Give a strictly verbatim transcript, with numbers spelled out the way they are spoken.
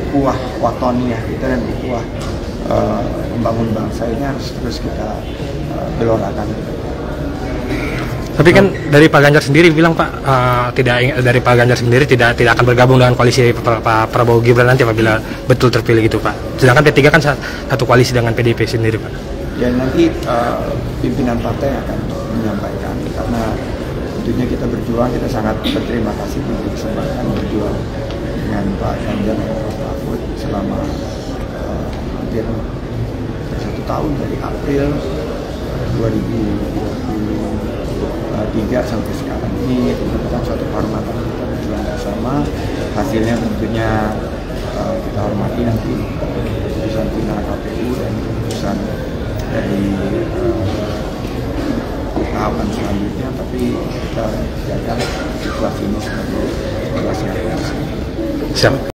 ukhuwah watoniyah kita dan ukhuwah uh, membangun bangsa ini harus terus kita uh, gelorakan. Tapi kan dari Pak Ganjar sendiri bilang Pak, uh, tidak dari Pak Ganjar sendiri tidak tidak akan bergabung dengan koalisi Pak, Pak Prabowo Gibran nanti apabila betul terpilih gitu Pak. Sedangkan P tiga kan satu koalisi dengan P D I P sendiri Pak. Ya nanti uh, pimpinan partai akan menyampaikan, karena tentunya kita berjuang, kita sangat berterima kasih untuk kesempatan berjuang dengan Pak Ganjar dan Pak Mahfud selama uh, hampir satu tahun dari April dua ribu dua puluh tiga sampai sekarang. Ini merupakan suatu kehormatan kita berjuang bersama. Hasilnya tentunya uh, kita hormati nanti keputusan final K P U dan keputusan dari uh, tahapan selanjutnya, tapi kita jaga situasi ini sebagai situasi yang